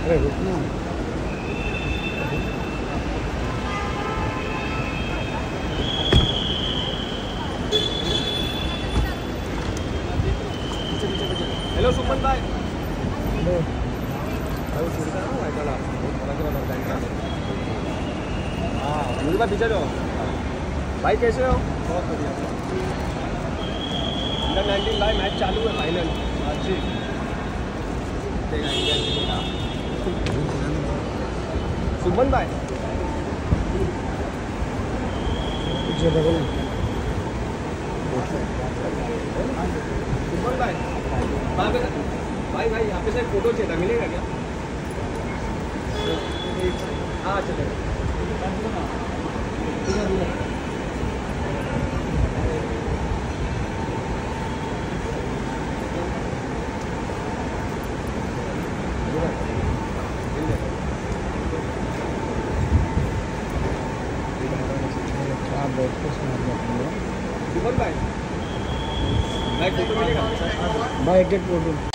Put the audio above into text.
अरे रुकना। हेलो सुमन भाई। हेलो। अरे सुनता है ना भाई चला बहुत बड़ा लड़का है। हाँ मुझे भाई पीछे जाओ। भाई कैसे हो? बहुत बढ़िया। अंडर 19 भाई मैच चालू है फाइनल। अच्छी सुमन भाई पीछे बगल सुमन भाई भाई भाई यहाँ पे से फोटो चाहिए था, मिलेगा क्या? हाँ चलेगा। सुमन भाई भाई फोटो मिलेगा? भाई एक फोटो।